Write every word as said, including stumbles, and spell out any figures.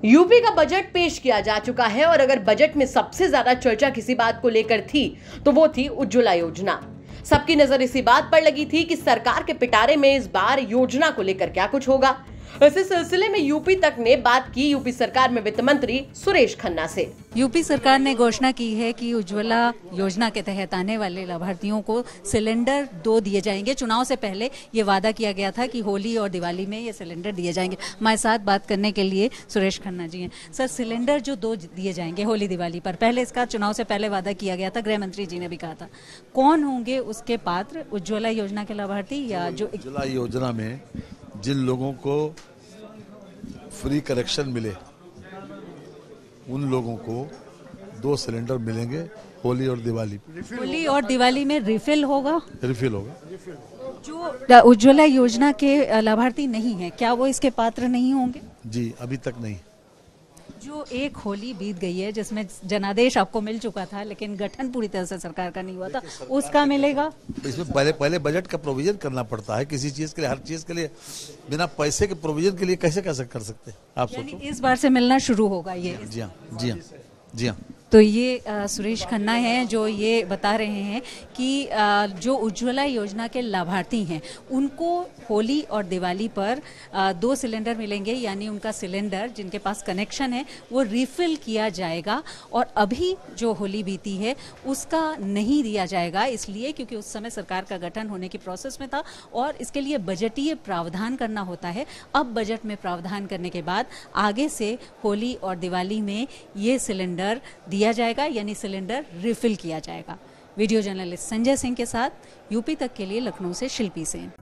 UP का budget पेश किया जा चुका है और अगर बजट में सबसे ज्यादा चर्चा किसी बात को लेकर थी तो वो थी उज्ज्वला योजना। सबकी नजर इसी बात पर लगी थी कि सरकार के पिटारे में इस बार योजना को लेकर क्या कुछ होगा। इसी सिलसिले में यूपी तक ने बात की यूपी सरकार में वित्त मंत्री सुरेश खन्ना से। यूपी सरकार ने घोषणा की है कि उज्ज्वला योजना के तहत आने वाले लाभार्थियों को सिलेंडर दो दिए जाएंगे। चुनाव से पहले ये वादा किया गया था कि होली और दिवाली में ये सिलेंडर दिए जाएंगे। हमारे साथ बात करने के लिए सुरेश खन्ना जी हैं। सर, सिलेंडर जो दो दिए जाएंगे होली दिवाली पर, पहले इसका चुनाव से पहले वादा किया गया था, गृह मंत्री जी ने भी कहा था। कौन होंगे उसके पात्र, उज्ज्वला योजना के लाभार्थी या जो उज्ज्वला योजना में जिन लोगों को फ्री कनेक्शन मिले उन लोगों को दो सिलेंडर मिलेंगे होली और दिवाली। होली और दिवाली में रिफिल होगा रिफिल होगा। जो उज्ज्वला योजना के लाभार्थी नहीं है, क्या वो इसके पात्र नहीं होंगे? जी, अभी तक नहीं। जो एक होली बीत गई है जिसमें जनादेश आपको मिल चुका था लेकिन गठन पूरी तरह से सरकार का नहीं हुआ था, उसका मिलेगा? इसमें पहले पहले बजट का प्रोविजन करना पड़ता है किसी चीज के लिए। हर चीज के लिए बिना पैसे के प्रोविजन के लिए कैसे कैसे कर सकते हैं आप सोचो। इस बार से मिलना शुरू होगा ये? जी हाँ, जी हाँ, जी हाँ। तो ये आ, सुरेश खन्ना हैं जो ये बता रहे हैं कि आ, जो उज्ज्वला योजना के लाभार्थी हैं उनको होली और दिवाली पर आ, दो सिलेंडर मिलेंगे, यानी उनका सिलेंडर जिनके पास कनेक्शन है वो रिफिल किया जाएगा। और अभी जो होली बीती है उसका नहीं दिया जाएगा, इसलिए क्योंकि उस समय सरकार का गठन होने की प्रोसेस में था और इसके लिए बजटीय प्रावधान करना होता है। अब बजट में प्रावधान करने के बाद आगे से होली और दिवाली में ये सिलेंडर दिया जाएगा, यानी सिलेंडर रिफिल किया जाएगा। वीडियो जर्नलिस्ट संजय सिंह के साथ यूपी तक के लिए लखनऊ से शिल्पी सेन।